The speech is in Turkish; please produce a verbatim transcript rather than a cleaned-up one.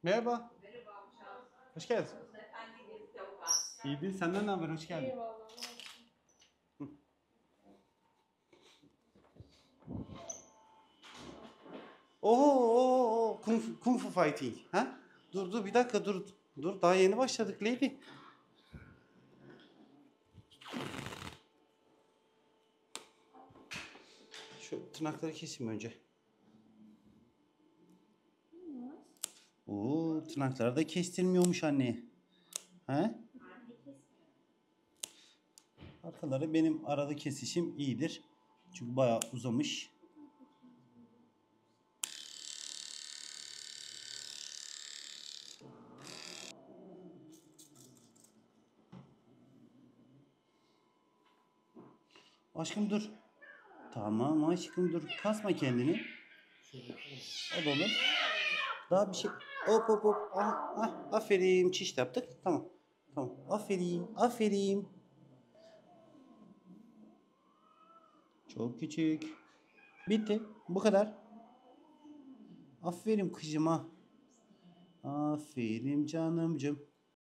Merhaba. Hoş geldin. İyidir. Senden ne haber? Hoş geldin. Eyvallah. Hı. Oo, oo, oo. Kung, fu- kung fu fighting. Ha? Dur dur bir dakika dur. Dur daha yeni başladık Lady. Şu tırnakları keseyim önce. Oo, tırnakları da kestirmiyormuş anne. He? Arkaları benim arada kesişim iyidir. Çünkü bayağı uzamış. Aşkım dur. Tamam aşkım dur. Kasma kendini. O da olur. Daha bir şey. Hop hop hop. Ah, ah, aferin. Çiş de yaptık. Tamam. Tamam. Aferin. Aferin. Çok küçük. Bitti. Bu kadar. Aferin kızıma. Aferin canımcım.